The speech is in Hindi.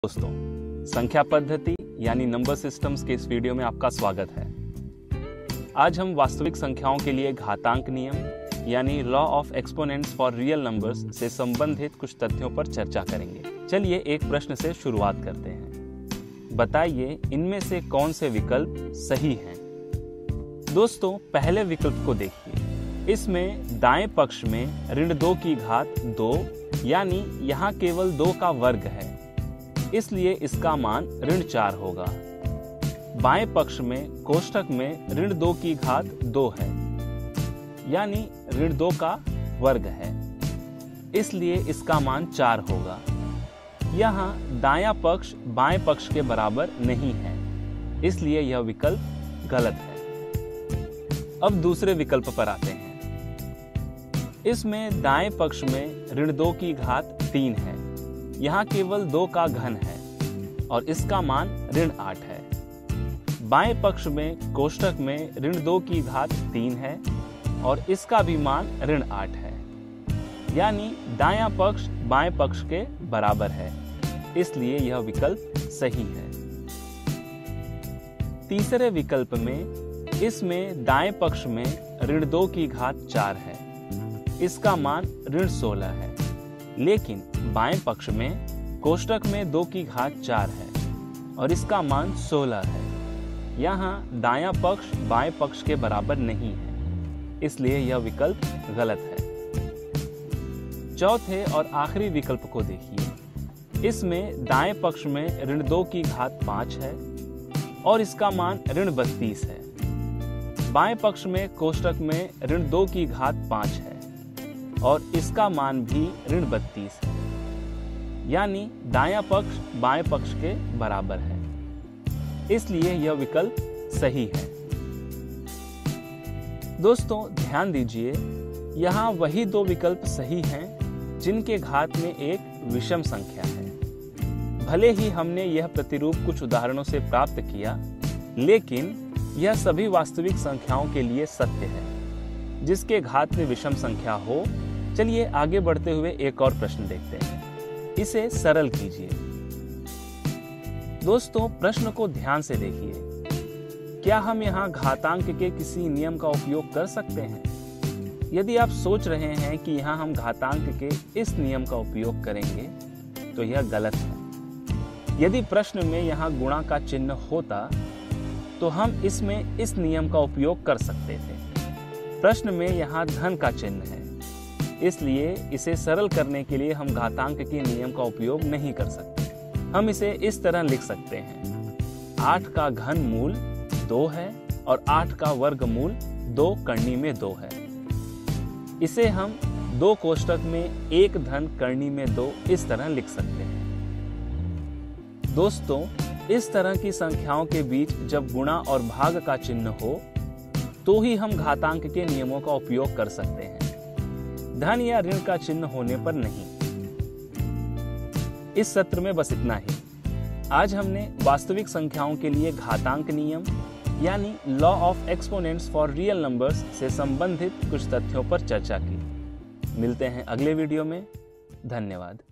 दोस्तों, संख्या पद्धति यानी नंबर सिस्टम्स के इस वीडियो में आपका स्वागत है। आज हम वास्तविक संख्याओं के लिए घातांक नियम यानी law of exponents for real numbers से संबंधित कुछ तथ्यों पर चर्चा करेंगे। चलिए एक प्रश्न से शुरुआत करते हैं। बताइए इनमें से कौन से विकल्प सही हैं? दोस्तों, पहले विकल्प को देखिए। इसमें दाएं पक्ष में ऋण 2 की घात 2 यानी यहाँ केवल 2 का वर्ग है, इसलिए इसका मान ऋण 4 होगा। बाएं पक्ष में कोष्ठक में ऋण 2 की घात 2 है, यानी ऋण 2 का वर्ग है, इसलिए इसका मान 4 होगा। यहाँ दायां पक्ष बाएं पक्ष के बराबर नहीं है, इसलिए यह विकल्प गलत है। अब दूसरे विकल्प पर आते हैं। इसमें दाएं पक्ष में ऋण 2 की घात 3 है, यहाँ केवल 2 का घन है और इसका मान ऋण 8 है। बाएं पक्ष में कोष्ठक में ऋण 2 की घात 3 है और इसका भी मान ऋण 8 है, यानी दायां पक्ष बाएं पक्ष के बराबर है, इसलिए यह विकल्प सही है। तीसरे विकल्प में इसमें दाएं पक्ष में ऋण 2 की घात 4 है, इसका मान ऋण 16 है, लेकिन बाएं पक्ष में कोष्ठक में 2 की घात 4 है और इसका मान 16 है। यहाँ दायां पक्ष बाएं पक्ष के बराबर नहीं है, इसलिए यह विकल्प गलत है। चौथे और आखिरी विकल्प को देखिए। इसमें दाएं पक्ष में ऋण 2 की घात 5 है और इसका मान ऋण 32 है। बाएं पक्ष में कोष्ठक में ऋण 2 की घात 5 है और इसका मान भी ऋण 32 है, यानी दायां पक्ष बाएं पक्ष के बराबर है, इसलिए यह विकल्प सही है। दोस्तों, ध्यान दीजिए, यहाँ वही 2 विकल्प सही हैं जिनके घात में एक विषम संख्या है। भले ही हमने यह प्रतिरूप कुछ उदाहरणों से प्राप्त किया, लेकिन यह सभी वास्तविक संख्याओं के लिए सत्य है जिसके घात में विषम संख्या हो। चलिए आगे बढ़ते हुए एक और प्रश्न देखते हैं। इसे सरल कीजिए। दोस्तों, प्रश्न को ध्यान से देखिए। क्या हम यहाँ घातांक के किसी नियम का उपयोग कर सकते हैं? यदि आप सोच रहे हैं कि यहाँ हम घातांक के इस नियम का उपयोग करेंगे, तो यह गलत है। यदि प्रश्न में यहाँ गुणा का चिन्ह होता, तो हम इसमें इस नियम का उपयोग कर सकते थे। प्रश्न में यहाँ धन का चिन्ह है, इसलिए इसे सरल करने के लिए हम घातांक के नियम का उपयोग नहीं कर सकते। हम इसे इस तरह लिख सकते हैं। 8 का घन मूल 2 है और 8 का वर्गमूल 2 करनी में 2 है। इसे हम 2 कोष्ठक में 1 धन करनी में 2 इस तरह लिख सकते हैं। दोस्तों, इस तरह की संख्याओं के बीच जब गुणा और भाग का चिन्ह हो, तो ही हम घातांक के नियमों का उपयोग कर सकते हैं, धन या ऋण का चिन्ह होने पर नहीं। इस सत्र में बस इतना ही। आज हमने वास्तविक संख्याओं के लिए घातांक नियम यानी law of exponents for real numbers से संबंधित कुछ तथ्यों पर चर्चा की। मिलते हैं अगले वीडियो में। धन्यवाद।